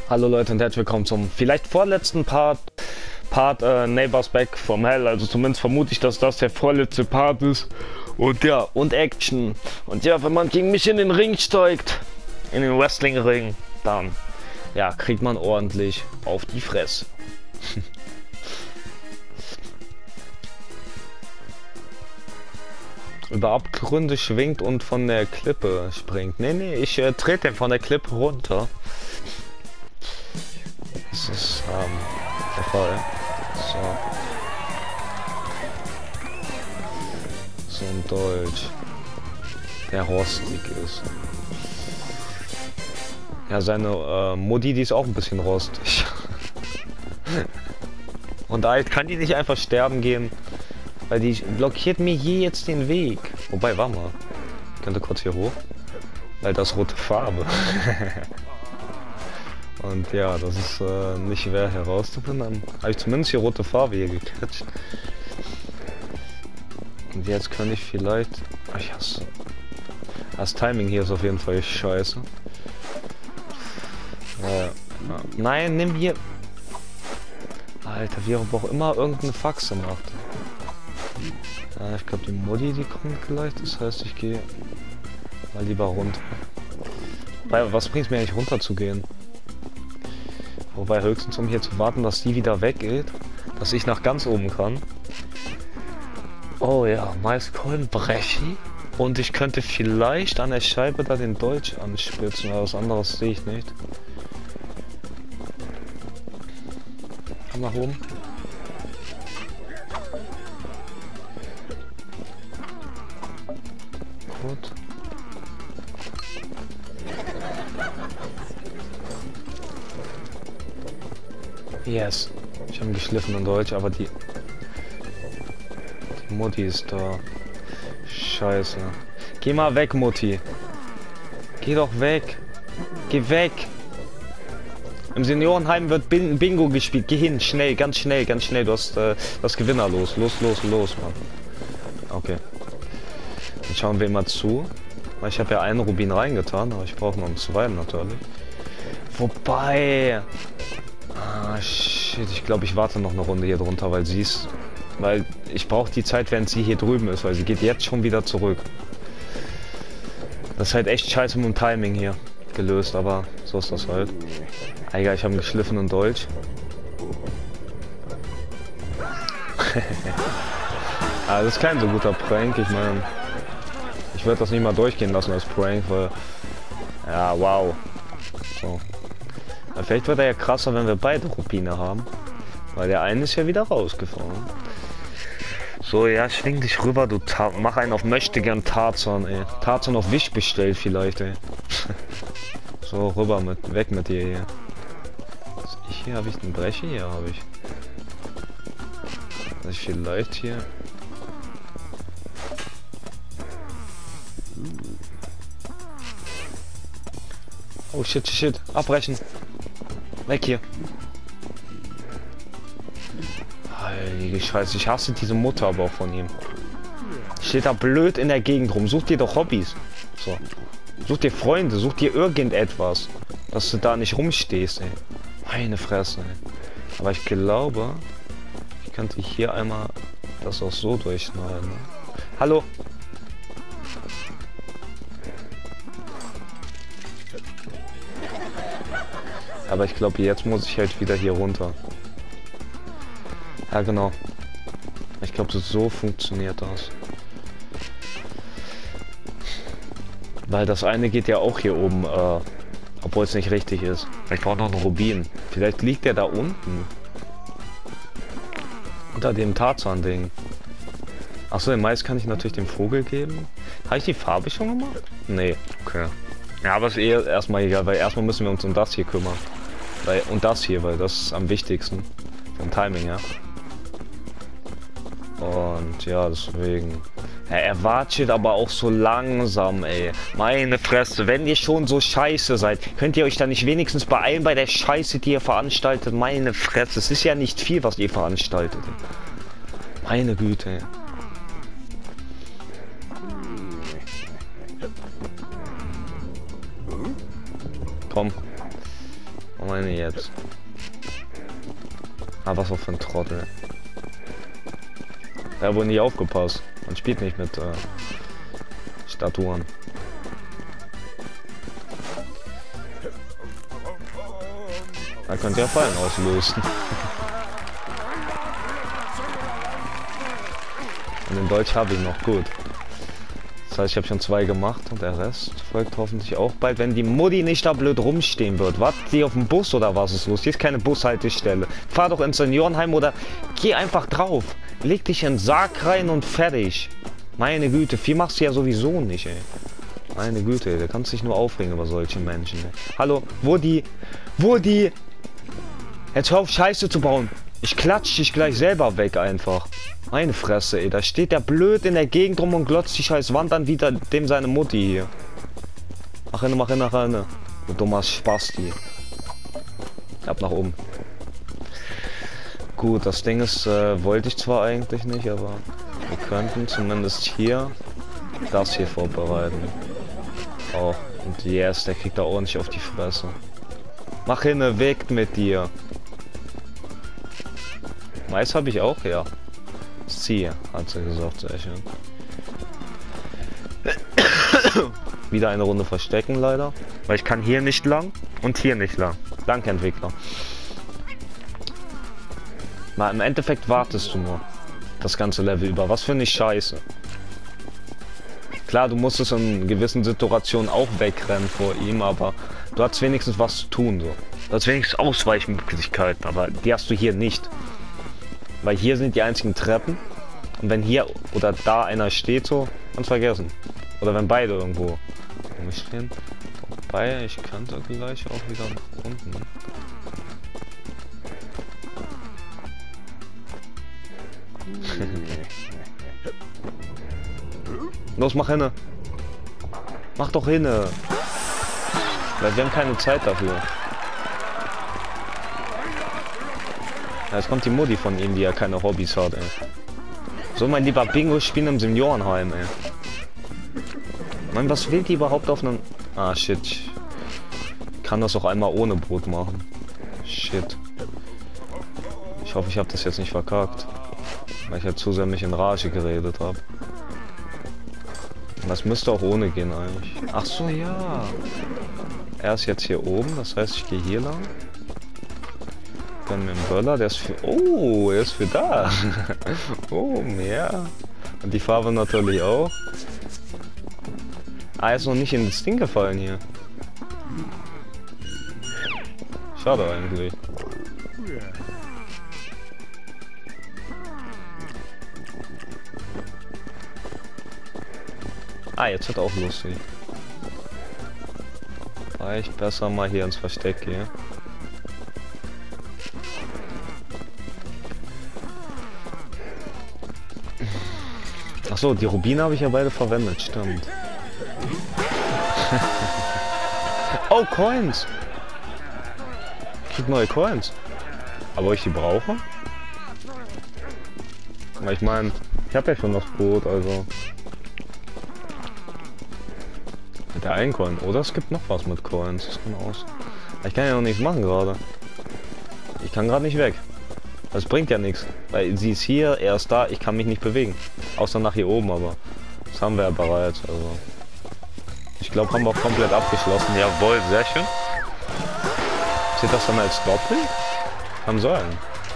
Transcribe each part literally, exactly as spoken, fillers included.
Hallo Leute und herzlich willkommen zum vielleicht vorletzten Part, Part äh, Neighbors Back from Hell. Also zumindest vermute ich, dass das der vorletzte Part ist. Und ja, und Action. Und ja, wenn man gegen mich in den Ring steigt, in den Wrestling-Ring, dann ja, kriegt man ordentlich auf die Fresse. Über Abgründe schwingt und von der Klippe springt. Nee, nee, ich äh, trete den von der Klippe runter. Das ist ähm, der Fall. So. So ein Dolch, der rostig ist. Ja, seine äh, Mutti, die ist auch ein bisschen rostig. Und da kann die nicht einfach sterben gehen, weil die blockiert mir hier jetzt den Weg. Wobei, warte mal. Ich könnte kurz hier hoch, weil das rote Farbe. Und ja, das ist äh, nicht schwer herauszufinden. Dann habe ich zumindest hier rote Farbe hier gekriegt. Und jetzt kann ich vielleicht... Ach, ich hasse... Das Timing hier ist auf jeden Fall scheiße. Äh, ja. Nein, nimm hier... Alter, wie er auch immer irgendeine Faxe macht. Ja, ich glaube die Mutti, die kommt gleich. Das heißt, ich gehe mal lieber runter. Weil, was bringt es mir eigentlich runter zu gehen? Wobei höchstens, um hier zu warten, dass die wieder weggeht, dass ich nach ganz oben kann. Oh ja, Maiskolben brechen. Und ich könnte vielleicht an der Scheibe da den Dolch anspitzen, aber was anderes sehe ich nicht. Komm nach oben. Gut. Yes. Ich habe einen geschliffenen Dolch, aber die... Die Mutti ist da. Scheiße. Geh mal weg, Mutti. Geh doch weg. Geh weg. Im Seniorenheim wird Bin Bingo gespielt. Geh hin, schnell, ganz schnell, ganz schnell. Du hast äh, das Gewinner los. Los, los, los, Mann. Okay. Dann schauen wir mal zu. Weil ich habe ja einen Rubin reingetan, aber ich brauche noch einen zweiten natürlich. Wobei... Ah, shit, ich glaube, ich warte noch eine Runde hier drunter, weil sie ist... Weil ich brauche die Zeit, während sie hier drüben ist, weil sie geht jetzt schon wieder zurück. Das ist halt echt scheiße mit dem Timing hier gelöst, aber so ist das halt. Egal, ich habe einen geschliffenen Dolch. Ah, das ist kein so guter Prank, ich meine... Ich würde das nicht mal durchgehen lassen als Prank, weil... Ja, wow. So. Aber vielleicht wird er ja krasser, wenn wir beide Rubine haben. Weil der eine ist ja wieder rausgefallen. So, ja, schwing dich rüber, du Ta mach einen auf Möchtegern Tarzan, ey. Tarzan auf Wisch bestellt vielleicht, ey. So, rüber mit, weg mit dir hier. Was ich hier, habe ich einen Brecher? Hier habe ich. Was ich vielleicht hier... Oh shit, shit, shit. Abbrechen. Weg hier. Heilige Scheiße, ich hasse diese Mutter aber auch von ihm. Steht da blöd in der Gegend rum. Such dir doch Hobbys. So. Such dir Freunde, such dir irgendetwas. Dass du da nicht rumstehst, ey. Meine Fresse, ey. Aber ich glaube, ich könnte hier einmal das auch so durchschneiden. Ne? Hallo? Aber ich glaube, jetzt muss ich halt wieder hier runter. Ja, genau. Ich glaube, so funktioniert das. Weil das eine geht ja auch hier oben, äh, obwohl es nicht richtig ist. Ich brauche noch einen Rubin. Vielleicht liegt der da unten. Unter dem Tarzan-Ding. Achso, den Mais kann ich natürlich dem Vogel geben. Habe ich die Farbe schon gemacht? Nee, okay. Ja, aber ist eh erstmal egal, weil erstmal müssen wir uns um das hier kümmern. Weil, und das hier, weil das ist am wichtigsten. Vom Timing, ja. Und ja, deswegen. Ja, er watschelt aber auch so langsam, ey. Meine Fresse, wenn ihr schon so scheiße seid, könnt ihr euch da nicht wenigstens beeilen bei der Scheiße, die ihr veranstaltet? Meine Fresse, es ist ja nicht viel, was ihr veranstaltet. Meine Güte, ey. Komm. Meine jetzt. Ah, was auch für ein Trottel. Er hat wohl nie aufgepasst. Man spielt nicht mit äh, Statuen. Da könnt ihr Fallen auslösen. Und in Deutsch habe ich noch gut. Das heißt, ich habe schon zwei gemacht und der Rest folgt hoffentlich auch bald, wenn die Mutti nicht da blöd rumstehen wird. Wartet die auf den Bus oder was ist los? Hier ist keine Bushaltestelle. Fahr doch ins Seniorenheim oder geh einfach drauf. Leg dich in den Sarg rein und fertig. Meine Güte, viel machst du ja sowieso nicht, ey. Meine Güte, da kannst du dich nur aufregen über solche Menschen, ey. Hallo, wo die... Wo die... Jetzt hör auf, Scheiße zu bauen. Ich klatsch dich gleich selber weg einfach. Meine Fresse, ey. Da steht der blöd in der Gegend rum und glotzt die scheiß Wand an, wieder dem seine Mutti hier. Mach hin, mach hin, mach hin. Du dummer Spasti. Ab nach oben. Gut, das Ding ist, äh, wollte ich zwar eigentlich nicht, aber wir könnten zumindest hier das hier vorbereiten. Auch. Und yes, der kriegt da ordentlich auf die Fresse. Mach hin, weg mit dir. Mais habe ich auch, ja. Das Ziel, hat sie gesagt, sehr schön. Wieder eine Runde verstecken, leider. Weil ich kann hier nicht lang und hier nicht lang. Danke, Entwickler. Na, im Endeffekt wartest du nur das ganze Level über. Was für eine Scheiße. Klar, du musstest in gewissen Situationen auch wegrennen vor ihm, aber du hast wenigstens was zu tun, so. Du hast wenigstens Ausweichmöglichkeiten, aber die hast du hier nicht. Weil hier sind die einzigen Treppen. Und wenn hier oder da einer steht, so, kannst vergessen. Oder wenn beide irgendwo rumstehen. Wobei, ich könnte gleich auch wieder nach unten. Los, mach hinne. Mach doch hinne. Weil wir haben keine Zeit dafür. Ja, jetzt kommt die Mutti von ihm, die ja keine Hobbys hat, ey. So, mein lieber Bingo spielen im Seniorenheim, ey. Mann, was will die überhaupt auf einem... Ah, shit. Ich kann das auch einmal ohne Brot machen. Shit. Ich hoffe, ich habe das jetzt nicht verkackt. Weil ich ja zu sehr mich in Rage geredet habe. Das müsste auch ohne gehen eigentlich. Ach so, ja. Er ist jetzt hier oben, das heißt, ich gehe hier lang. Dann mit dem Böller, der ist für... Oh, er ist für da. Oh, mehr. Und die Farbe natürlich auch. Ah, er ist noch nicht in das Ding gefallen hier. Schade eigentlich. Ah, jetzt wird auch lustig. Weil ich besser mal hier ins Versteck gehe. Achso, die Rubine habe ich ja beide verwendet, stimmt. Oh, Coins! Ich krieg neue Coins. Aber ob ich die brauche? Aber ich meine, ich habe ja schon das Boot, also... Mit der einen Coin. Oder es gibt noch was mit Coins. Das kann aus. Ich kann ja noch nichts machen gerade. Ich kann gerade nicht weg. Das bringt ja nichts. Weil sie ist hier, er ist da, ich kann mich nicht bewegen. Außer nach hier oben, aber das haben wir ja bereits. Also. Ich glaube, haben wir auch komplett abgeschlossen. Jawohl, sehr schön. Sieht das dann als Doppel? Kann sein.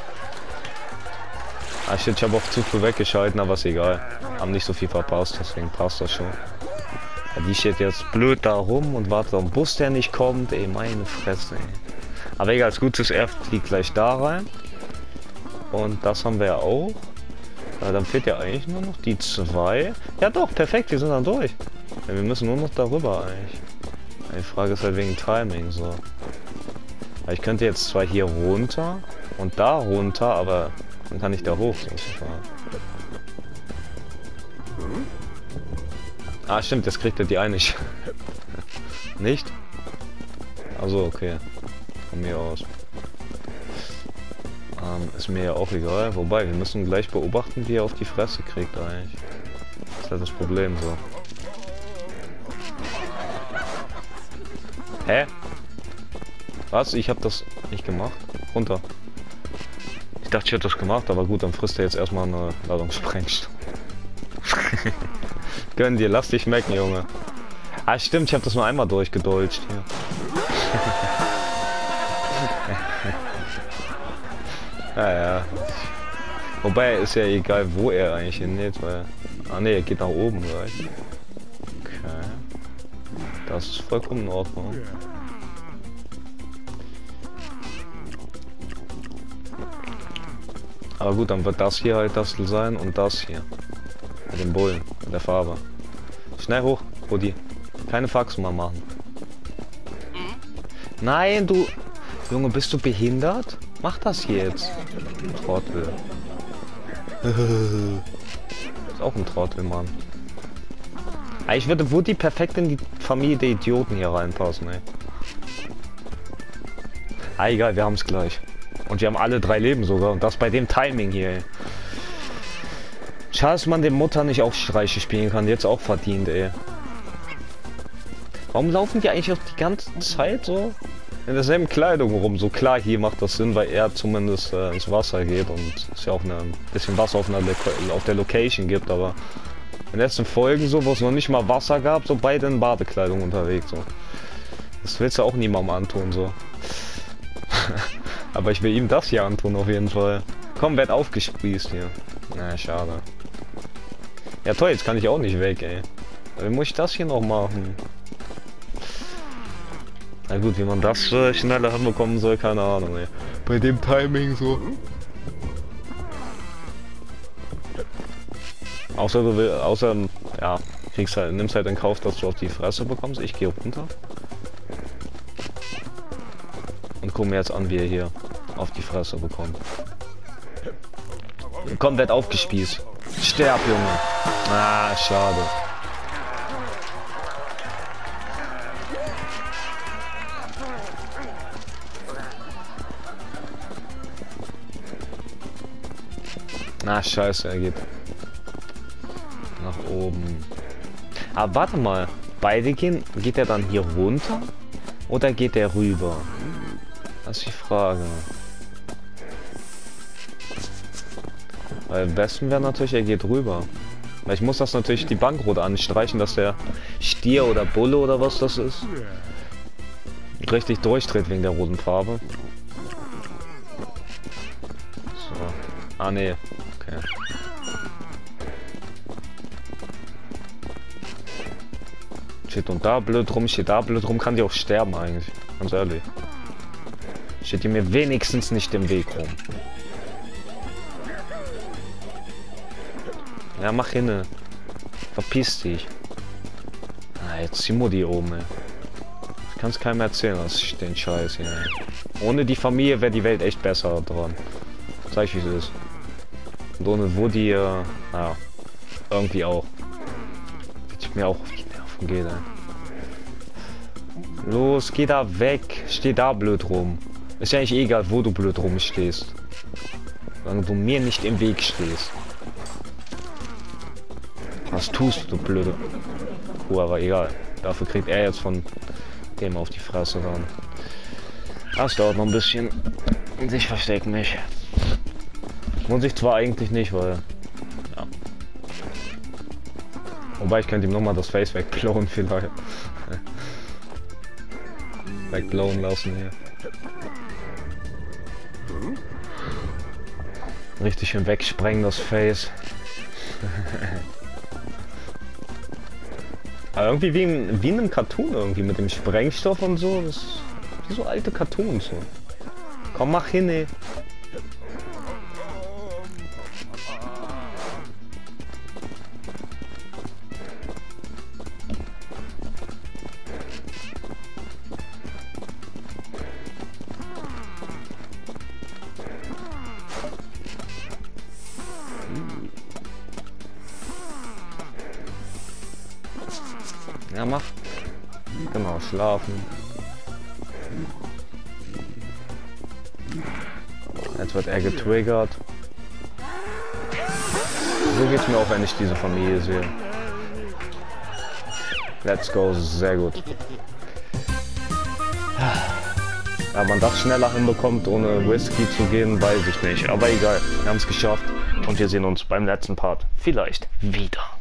Ah, shit, ich habe auch zu viel weggeschalten, aber ist egal. Haben nicht so viel verpasst, deswegen passt das schon. Ja, die steht jetzt blöd da rum und wartet auf den Bus, der nicht kommt. Ey, meine Fresse, ey. Aber egal, das Gute ist, er fliegt gleich da rein. Und das haben wir ja auch. Ja, dann fehlt ja eigentlich nur noch die zwei. Ja doch, perfekt, wir sind dann durch. Ja, wir müssen nur noch darüber eigentlich. Die Frage ist halt wegen Timing so. Weil ich könnte jetzt zwar hier runter und da runter, aber dann kann ich da hoch. Ah stimmt, jetzt kriegt er die eine nicht. Nicht? Also okay. Von mir aus. Ähm, ist mir ja auch egal. Wobei, wir müssen gleich beobachten, wie er auf die Fresse kriegt eigentlich. Das ist halt das Problem so. Hä? Was? Ich habe das nicht gemacht. Runter. Ich dachte, ich hätte das gemacht, aber gut, dann frisst er jetzt erstmal eine Ladung Sprengstoff. Gönn dir, lass dich schmecken, Junge. Ah, stimmt, ich habe das nur einmal durchgedolcht hier. Naja. Wobei, ist ja egal, wo er eigentlich hingeht, weil... Ah ne, er geht nach oben gleich. Okay. Das ist vollkommen in Ordnung. Aber gut, dann wird das hier halt das sein und das hier. Mit dem Bullen, mit der Farbe. Schnell hoch, Rudi. Keine Faxen mal machen. Nein, du... Junge, bist du behindert? Mach das jetzt. Trottel. Ist auch ein Trottel, Mann. Ich würde Woody perfekt in die Familie der Idioten hier reinpassen, ey. Ah, egal, wir haben es gleich. Und wir haben alle drei Leben sogar. Und das bei dem Timing hier, ey. Schade, dass man den Mutter nicht auch Streiche spielen kann. Jetzt auch verdient, ey. Warum laufen die eigentlich auch die ganze Zeit so in derselben Kleidung rum? So klar, hier macht das Sinn, weil er zumindest äh, ins Wasser geht und es ja auch eine, ein bisschen Wasser auf, einer auf der Location gibt, aber in den letzten Folgen so, wo es noch nicht mal Wasser gab, so beide in Badekleidung unterwegs. So. Das willst du auch niemandem antun, so. Aber ich will ihm das hier antun, auf jeden Fall. Komm, werd aufgespießt hier. Na, schade. Ja toll, jetzt kann ich auch nicht weg, ey. Wie muss ich das hier noch machen? Na gut, wie man das äh, schneller hinbekommen soll, keine Ahnung, ey. Bei dem Timing so. Außer du willst, außer, ja, kriegst halt, nimmst halt in Kauf, dass du auf die Fresse bekommst. Ich gehe runter. Und guck mir jetzt an, wie er hier auf die Fresse bekommt. Komm, werd aufgespießt. Sterb, Junge. Ah, schade. Na, scheiße, er geht nach oben. Aber warte mal, beide gehen, geht er dann hier runter oder geht er rüber? Das ist die Frage. Weil am besten wäre natürlich, er geht rüber. Weil ich muss das natürlich die Bankrot anstreichen, dass der Stier oder Bulle oder was das ist richtig durchdreht wegen der roten Farbe. So. Ah ne. Okay. Steht und da blöd rum, steht da blöd rum, kann die auch sterben eigentlich. Ganz ehrlich. Steht die mir wenigstens nicht im Weg rum. Ja, mach hinne. Verpiss dich. Ah, jetzt zieh Mutti oben, ey. Ich kann's keinem erzählen, dass ich den Scheiß hier, ey. Ohne die Familie wäre die Welt echt besser dran. Zeig ich, wie es ist. Und ohne Woody, äh, naja, irgendwie auch. Sieht mir auch auf die Nerven geht, ey. Los, geh da weg. Steh da blöd rum. Ist ja eigentlich egal, wo du blöd rumstehst. Solange du mir nicht im Weg stehst. Was tust du, blöde Kuh, aber egal. Dafür kriegt er jetzt von dem auf die Fresse dann. Das dauert noch ein bisschen. Und ich versteck mich. Muss ich zwar eigentlich nicht, weil... Ja. Wobei, ich könnte ihm nochmal das Face wegblowen vielleicht. Wegblowen lassen hier. Richtig schön wegsprengen das Face. Aber irgendwie wie in, wie in einem Cartoon irgendwie mit dem Sprengstoff und so. Das ist wie so alte Cartoons so. Komm, mach hin, ey. Ja, mach. Genau, schlafen. Jetzt wird er getriggert. So geht's mir auch, wenn ich diese Familie sehe. Let's go, sehr gut. Ja, man das schneller hinbekommt, ohne Whisky zu gehen, weiß ich nicht. Aber egal, wir haben es geschafft und wir sehen uns beim letzten Part vielleicht wieder.